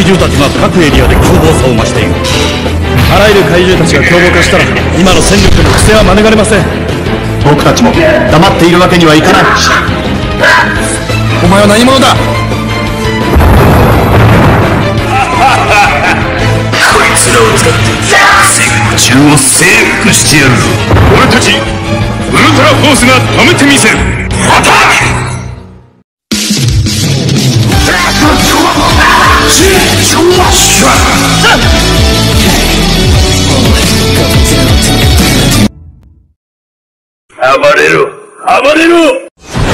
獣たちが各エリアで凶暴さを増している。あらゆる怪獣たちが凶暴化したら今の戦力の苦戦は免れません。 僕たちも黙っているわけにはいかない。 お前は何者だ。 こいつらを使って戦中を征服してやるぞ。俺たちウルトラフォースが止めてみせる。アタック。暴れろ暴れろ。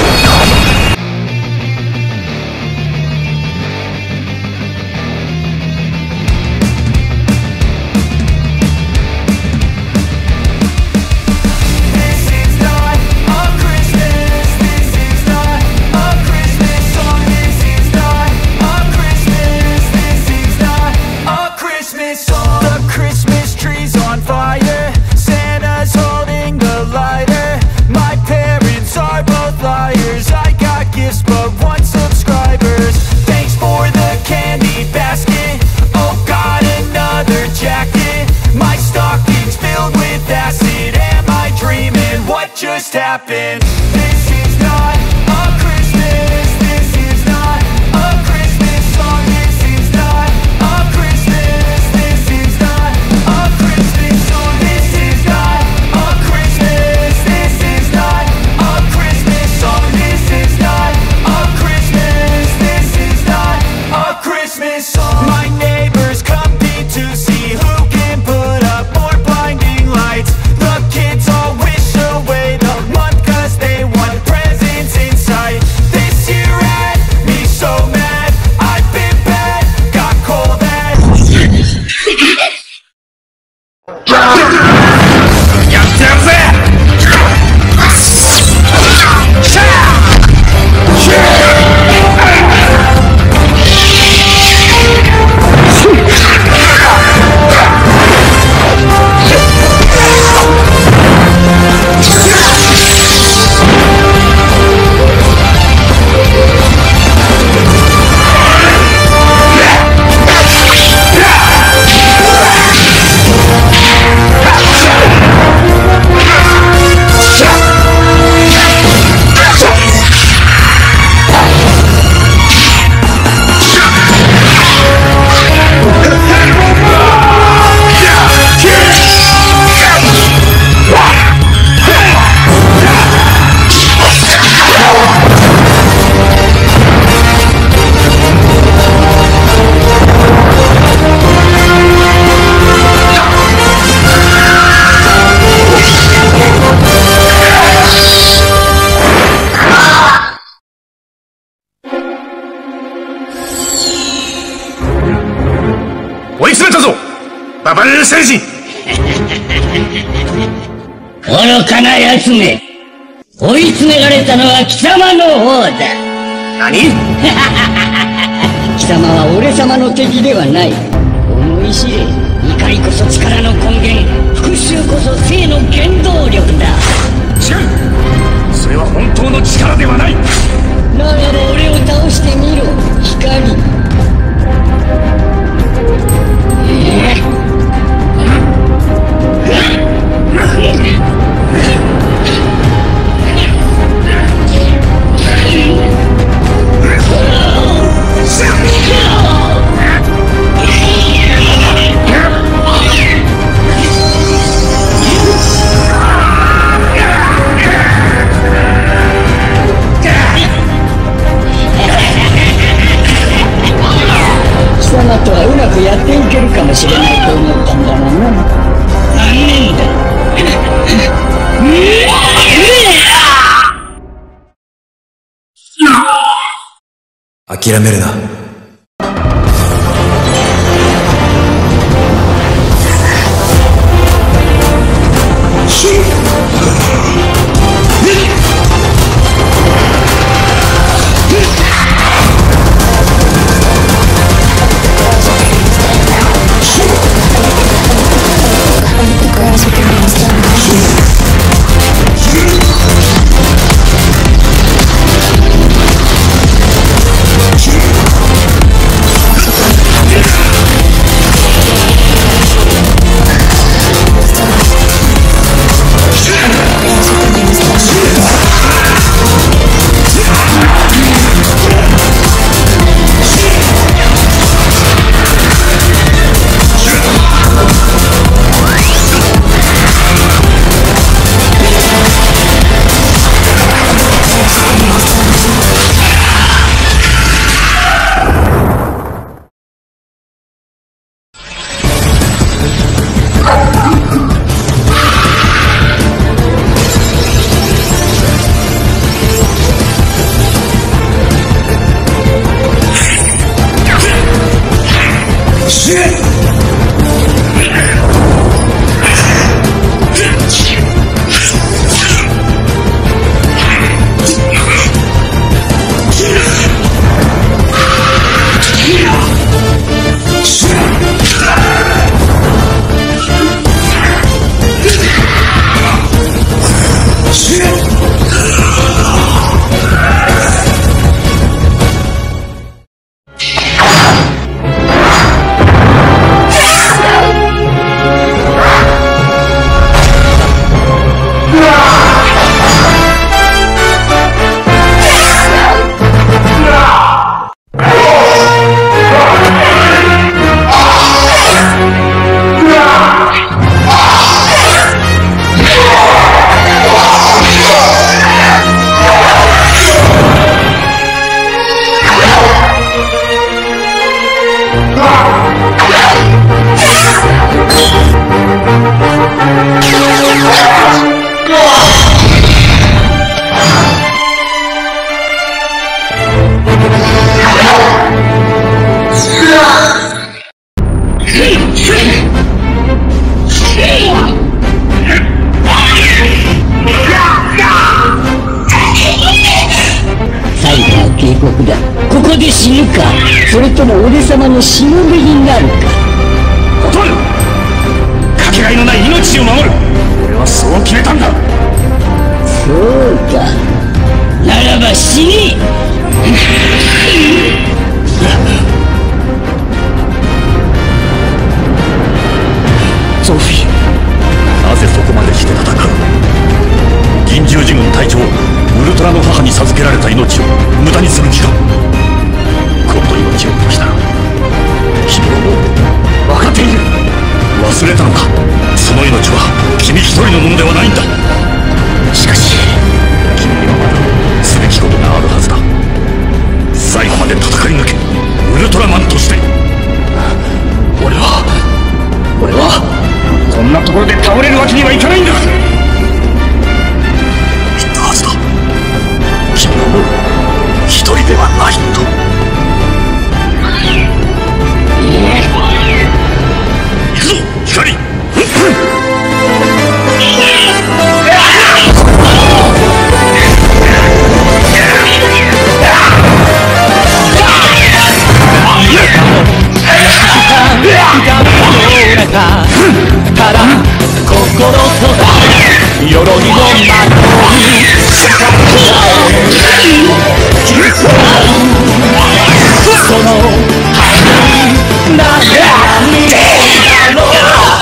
Just happened. This is not a Christmas. This is not a Christmas song. This is not a Christmas. This is not a Christmas song. This is not a Christmas. This is not a Christmas song. This is not a Christmas. This is not a Christmas song. My neighbors compete to see who can put up more blinding lights. The kids all wish away the month 'cause they want presents in sight. This year had me so mad. I've been bad, got cold at. やってやるぜ。追い詰めたぞババレル戦士。 愚かな奴め、追い詰められたのは貴様の方だ。 何？ 貴様は俺様の敵ではない。思い知れ、怒りこそ力の根源、復讐こそ生の原動力だ。 違う、それは本当の力ではない。 ならば俺を倒してみろ、光。貴様とはうまくやっていけるかもしれないと思ったんだがな。残念だ。 諦めるな。 最後の警告だ。ここで死ぬか、それとも俺様のしもべになるか。 断る。かけがえのない命を守る。俺はそう決めたんだ。 そうか、ならば死ね。 ゾフィー、なぜそこまでして戦う？銀十字軍隊長ウルトラの母に授けられた命を無駄にする気か？この命を落としたら君はもう分かっている。忘れたのか？その命は君一人のものではないんだ。しかし君にはまだすべきことがあるはずだ。最後まで戦い抜け、ウルトラマンとして。俺はこんなところで倒れるわけにはいかないんだ。 言ったはずだ。君はもう一人ではないと。行くぞ光。 ただ心と鎧をまといその何だろう。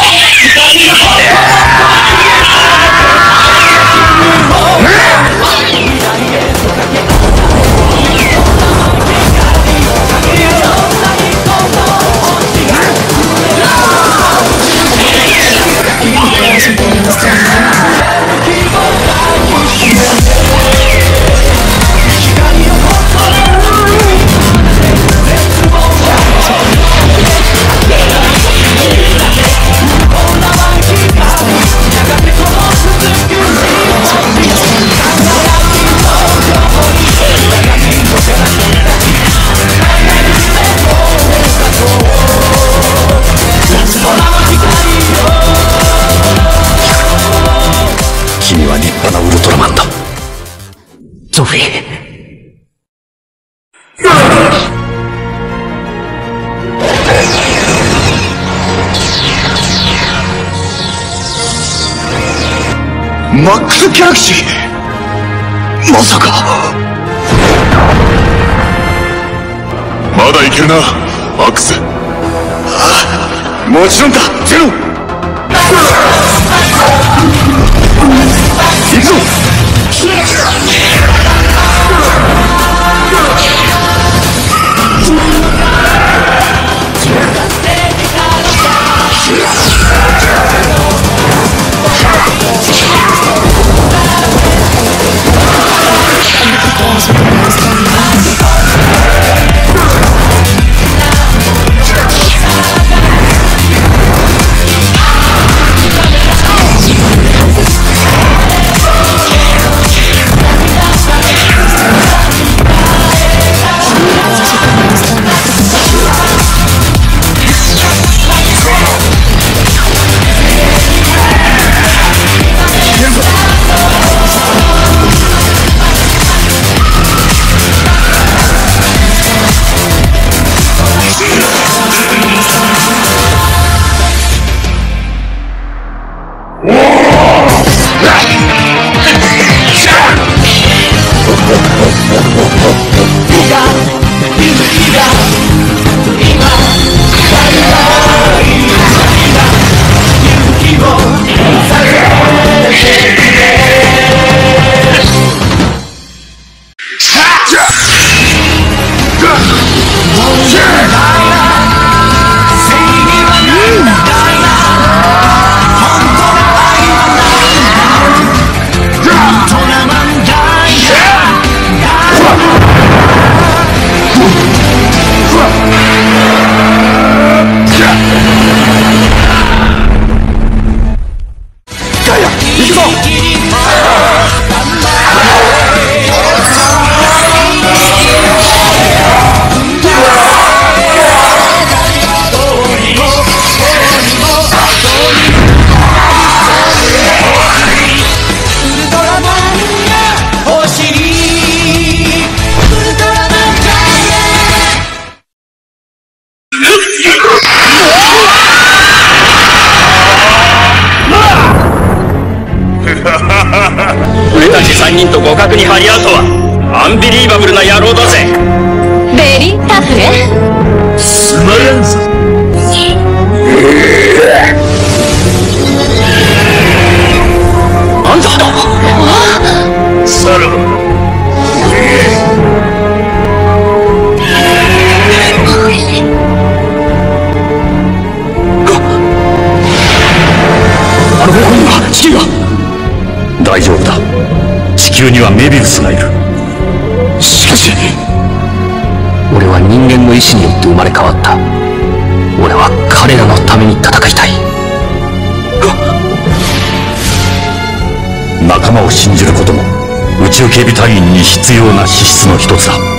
君は立派なウルトラマンだ、ゾフィー。 マックス・ギャラクシー、まさか。 まだいけるなマックス。 もちろんだゼロ。行くぞ。 互角に張り合うとはアンビリーバブルな野郎だぜ。 ベリータフね。 すまらんぞ。なんださらば。 あの方向には地球が。大丈夫だ。地球にはメビウスがいる。しかし俺は人間の意志によって生まれ変わった。俺は彼らのために戦いたい。仲間を信じることも宇宙警備隊員に必要な資質の一つだ。